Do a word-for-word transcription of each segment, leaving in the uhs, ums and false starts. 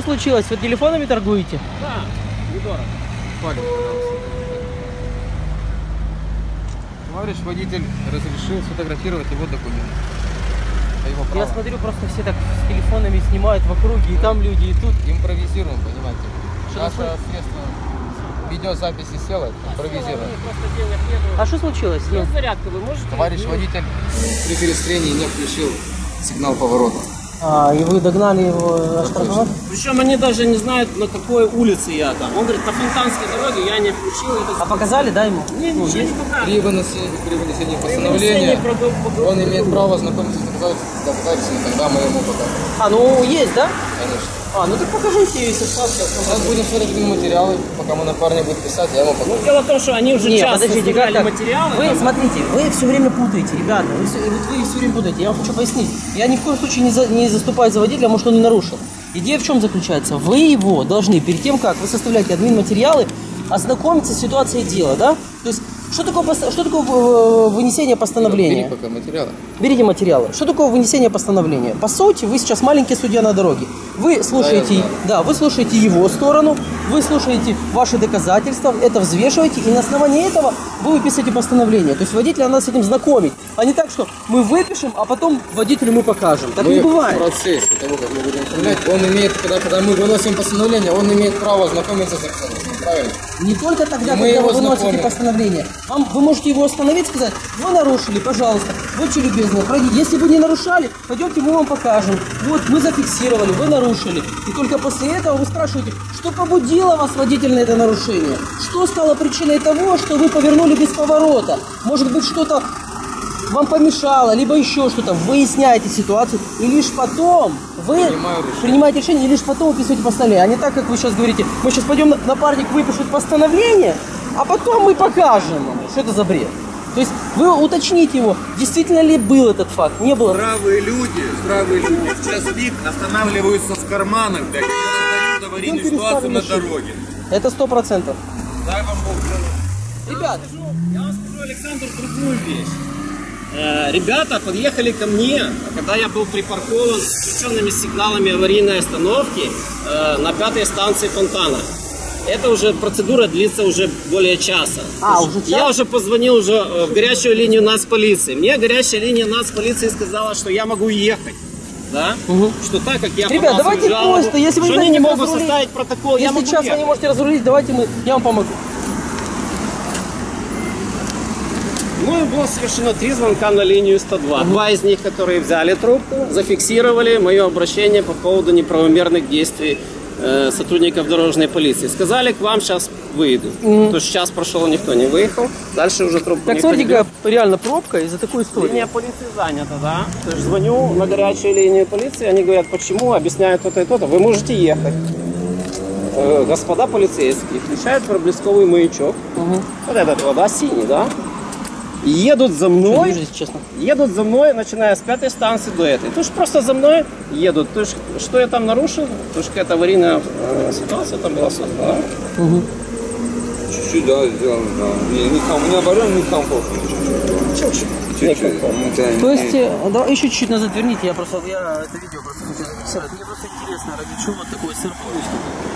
случилось? Вы телефонами торгуете? Да, недорого. Палец, пожалуйста. Товарищ водитель разрешил сфотографировать его документы. Это его право. Я смотрю, просто все так с телефонами снимают в округе, и там люди, и тут. Импровизируем, понимаете. Что Наше такое? средство видеозаписи села, импровизируем. Просто денег нету. А что случилось? Ну, Есть зарядка, вы можете? Товарищ водитель при перестроении не включил сигнал поворота. а, и вы догнали его оштрафовать? Причем они даже не знают, на какой улице я там. Он говорит, на Фонтанской дороге я не включил. Это... А показали, да, ему? Не, Ну, ничего не есть. показали. При вынесении, при вынесении При постановления вынесении продо- он имеет право ознакомиться с доказательствами, тогда мы ему покажем. А, ну есть, да? Конечно. А, ну так покажите, если справки. Сейчас будем смотреть материалы, пока мой напарник будет писать, я ему покажу. Ну, дело в том, что они уже Не, час подождите, как составляли так? материалы. Вы, там. смотрите, вы все время путаете, ребята, вы все, вот вы все время путаете. Я вам хочу пояснить. Я ни в коем случае не, за, не заступаю за водителя, может, он и нарушил. Идея в чем заключается? Вы его должны, перед тем, как вы составляете админ-материалы, ознакомиться с ситуацией дела, да? То есть, что такое, пост- что такое э, вынесение постановления? Бери пока материалы. Берите материалы. Что такое вынесение постановления? По сути, вы сейчас маленький судья на дороге. Вы слушаете, Да, я знаю. да, вы слушаете его сторону, вы слушаете ваши доказательства, это взвешиваете, и на основании этого вы выписываете постановление. То есть водителя надо с этим знакомить, а не так, что мы выпишем, а потом водителю мы покажем. Так Мы не бывает. в процессе того, как мы будем оформлять, он имеет, когда, когда мы выносим постановление, он имеет право ознакомиться с обстоятельствами, правильно? Не только тогда, И мы когда его вы выносите знакомим. постановление. Вам, вы можете его остановить, сказать, вы нарушили, пожалуйста, будьте любезны, пройдите. Если вы не нарушали, пойдемте, мы вам покажем. Вот, мы зафиксировали, вы нарушили. И только после этого вы спрашиваете, что побудило вас, водитель, на это нарушение? Что стало причиной того, что вы повернули без поворота? Может быть, что-то вам помешало, либо еще что-то. Выясняете ситуацию, и лишь потом вы Принимаю решение. принимаете решение, и лишь потом выписываете постановление. А не так, как вы сейчас говорите, мы сейчас пойдем, напарник выпишет постановление, а потом мы покажем. Что это за бред? То есть вы уточните его, действительно ли был этот факт, не было. Здравые люди, здравые люди в час пик останавливаются в карманах, блядь, и создают аварийную Ну, ситуацию на перестали дороге. Это сто процентов. Дай вам Бог. Ребят, Я вам скажу, Александр, другую вещь. Э, Ребята подъехали ко мне, когда я был припаркован с включенными сигналами аварийной остановки э, на пятой станции Фонтана. Это уже процедура длится уже более часа. А, уже час? Я уже позвонил уже э, в горячую линию нацполиции. Мне горячая линия нацполиции сказала, что я могу ехать. Да? Угу. Что так как я Ребят, подал давайте свою жалобу, просто, если вы что не они не знаете, как могут разрулить, составить протокол, я если могу сейчас вы ехать. не можете разрулить, давайте мы, я вам помогу. Ну и было совершено три звонка на линию сто два. Два из них, которые взяли трубку, зафиксировали мое обращение по поводу неправомерных действий э, сотрудников дорожной полиции. Сказали, к вам сейчас выйду. Мгм. То есть час прошел, никто не выехал. Дальше уже трубку Так никто не смотрите, берет. какая реально пробка из-за такой истории. Линия полиции занята, да. То есть звоню на горячую линию полиции, они говорят, почему, объясняют то-то и то-то. Вы можете ехать. Э, господа полицейские включают проблесковый маячок. Угу. Вот этот вот, да, синий, да. Едут за мной. Не вижу, если честно. Едут за мной, начиная с пятой станции до этой. То есть просто за мной едут. То есть что я там нарушил? То есть какая-то аварийная э, ситуация там была создана. Угу. Чуть-чуть, да, сделано, да. Не, не ком- не оборен, не комфортно. Чуть-чуть. Чуть-чуть. Ну, да, То есть, не- э, да, еще чуть-чуть назад верните, я просто, я это видео просто хочу зафиксировать. Мне просто интересно, ради чего вот такой сырбор выступил.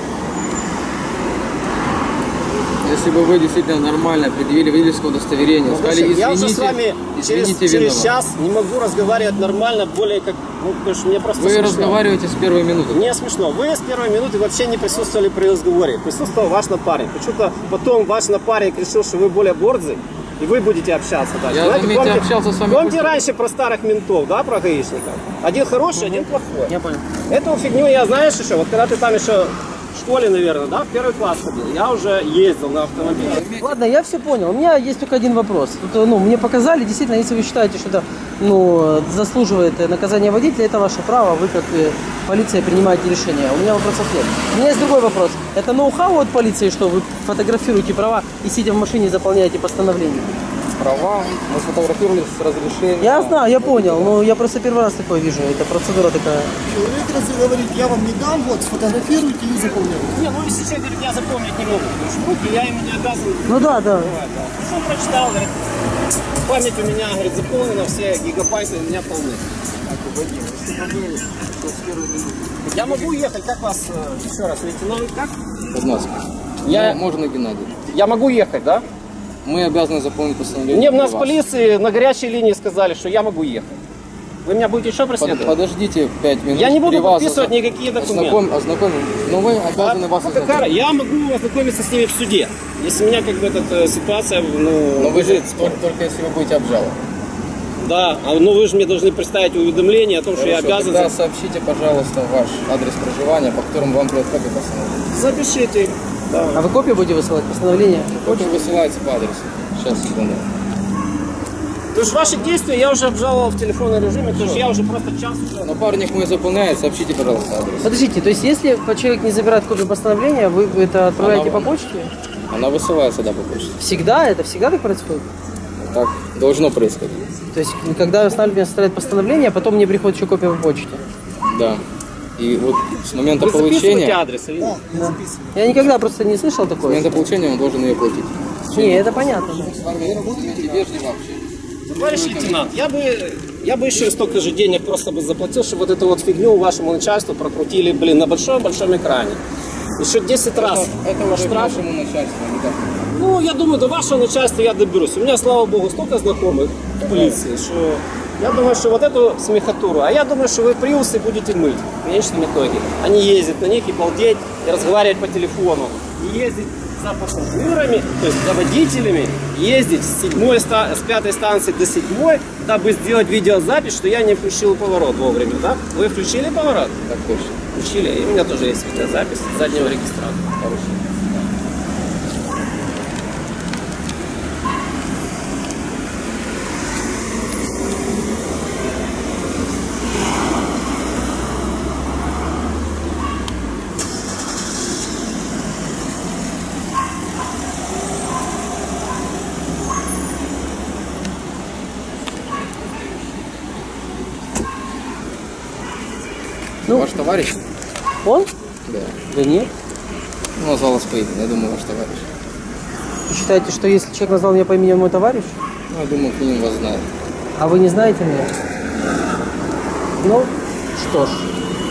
Если бы вы действительно нормально предъявили водительское удостоверение, сказали, Слушай, извините, я уже с вами через, извините, через виноват. час не могу разговаривать нормально, более как, ну, потому что мне просто Вы смешно. разговариваете с первой минуты. Мне смешно. Вы с первой минуты вообще не присутствовали при разговоре. Присутствовал ваш напарник. Почему-то потом ваш напарник решил, что вы более борзый, и вы будете общаться дальше. Я, Знаете, заметьте, помните, общался с вами помните быстро. раньше про старых ментов, да, про гаишников? Один хороший, один плохой. Я понял. Эту фигню я, знаешь, еще, вот когда ты там еще в школе, наверное, да, в первый класс ходил, я уже ездил на автомобиле. Ладно, я все понял. У меня есть только один вопрос. Тут, ну, мне показали, действительно, если вы считаете, что это ну, заслуживает наказания водителя, это ваше право, вы как э, полиция принимаете решение. У меня вопросов нет. У меня есть другой вопрос. Это ноу-хау от полиции, что вы фотографируете права и сидя в машине заполняете постановление? Права, мы сфотографировали с разрешения. Я знаю, я понял, но я просто первый раз такое вижу. Это процедура такая. Человек раз говорит, я вам не дам, вот, сфотографируйте и заполняйте. Не, ну если человек говорит, я запомнить не могу, потому что руки я ему не обязан. Ну да, да. Ну, прочитал, говорит, память у меня, говорит, заполнена, все гигабайты у меня полны. Вадим, если бы вы, то с первой минуты. Я могу уехать, как вас, э, еще раз, лейтенант, как? Подмазка. Я- Ну, можно Геннадий. Я могу ехать, да? Мы обязаны заполнить постановление. Мне в нас для в вас. полиции на горячей линии сказали, что я могу ехать. Вы меня будете еще Под- преследовать? Подождите пять минут. Я не буду При вас подписывать озна- никакие документы. Ознаком... Ознакомим. Но вы обязаны А, вас ну, какая- ознакомить. я могу ознакомиться с ними в суде. Если меня как бы эта ситуация, ну... Но вы же вызовет спор. только, только если вы будете обжаловать. Да, а, ну вы же мне должны представить уведомление о том, что я Хорошо, обязан... тогда за- сообщите, пожалуйста, ваш адрес проживания, по которому вам придет копия постановления. Запишите. Да. А вы копию будете высылать, постановление? Копия высылается по адресу. Сейчас, секунду. То есть ваши действия я уже обжаловал в телефонном режиме, то есть я уже просто час уже... Напарник мой заполняет, сообщите, пожалуйста, адрес. Подождите, то есть если человек не забирает копию постановления, вы это отправляете Она- по почте? Она высылается, да, по почте. Всегда? Это всегда так происходит? Так должно происходить. То есть, когда мне составляет постановление, а потом мне приходит еще копия по почте? Да. И вот с момента Вы записываете получения, адрес или нет? Я никогда просто не слышал с такое. момента получения он должен ее платить. Не, это понятно. С вами работаете вежливо вообще. Товарищ лейтенант, я бы, я бы еще столько же денег просто бы заплатил, чтобы вот эту вот фигню вашему начальству прокрутили, блин, на большом-большом экране. Еще десять раз Это по уже к штрафу. нашему начальству, а не так. Ну, я думаю, до вашего начальства я доберусь. У меня, слава богу, столько знакомых в полиции, что я думаю, что вот эту смехотуру, а я думаю, что вы приусы будете мыть в конечном итоге. Они ездят на них и балдеть, и разговаривать по телефону, и ездить за пассажирами, то есть за водителями, ездить с, седьмой, ста- с пятой станции до седьмой, дабы сделать видеозапись, что я не включил поворот вовремя, да? Вы включили поворот? Так точно. Включили, и у меня тоже есть видеозапись заднего регистратора. Ну. Ваш товарищ? Он? Да. Да нет. Ну, назвал стоит, я думаю, ваш товарищ. Вы считаете, что если человек назвал меня по имени, он мой товарищ? Ну, я думаю, к ним вас знает. А вы не знаете меня? Ну, что ж.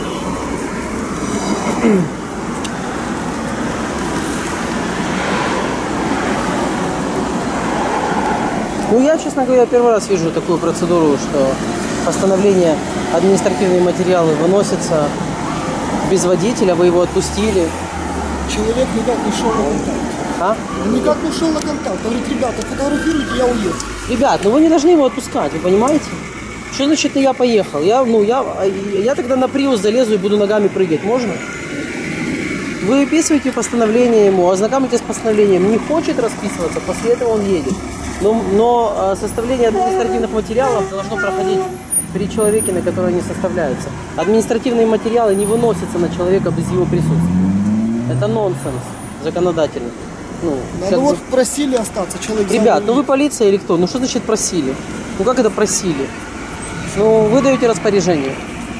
Ну, я, честно говоря, первый раз вижу такую процедуру, что постановление, административные материалы выносятся без водителя, вы его отпустили. Человек никак не шел на контакт. А? Он никак не шел на контакт. Говорит, ребята, фотографируйте, я уеду. Ребят, ну вы не должны его отпускать, вы понимаете? Что значит я поехал? Я, ну, я, я тогда на приус залезу и буду ногами прыгать, можно? Вы выписываете постановление ему, ознакомитесь с постановлением. Не хочет расписываться, после этого он едет. Но, но э, составление административных материалов должно проходить при человеке, на который они составляются. Административные материалы не выносятся на человека без его присутствия. Это нонсенс законодательный. Ну, Да, как ну бы- вот просили остаться, человек Ребят, взял ну и вы полиция или кто? Ну что значит просили? Ну как это просили? Ну вы даете распоряжение.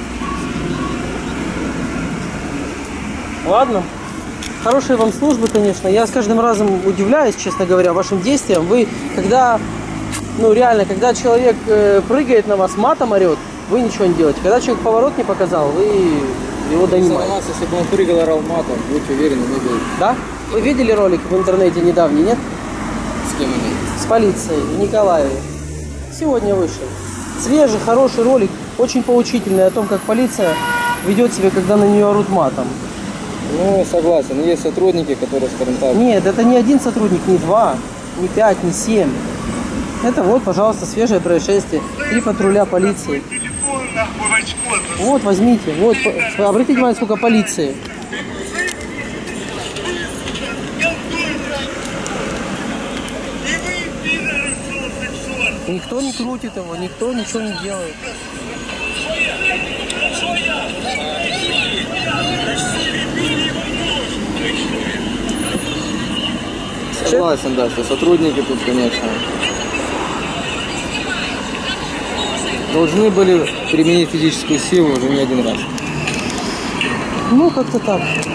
Ладно. Хорошие вам службы, конечно. Я с каждым разом удивляюсь, честно говоря, вашим действиям. Вы, когда, ну реально, когда человек э, прыгает на вас, матом орет, вы ничего не делаете. Когда человек поворот не показал, вы его донимаете. Заниматься, если бы он прыгал, орал матом, будьте уверены, мы бы Да? Вы видели ролик в интернете недавний, нет? с кем они. С полицией в Николаеве. Сегодня вышел. Свежий, хороший ролик, очень поучительный о том, как полиция ведет себя, когда на нее орут матом. Ну, согласен, есть сотрудники, которые, скажем так, Нет, это не один сотрудник, не два, не пять, не семь. Это вот, пожалуйста, свежее происшествие. Три патруля полиции. Вот, возьмите. Вот, по- обратите внимание, сколько полиции. Никто не крутит его, никто ничего не делает. согласен, да, что сотрудники тут, конечно, должны были применить физическую силу уже не один раз. Ну, как-то так.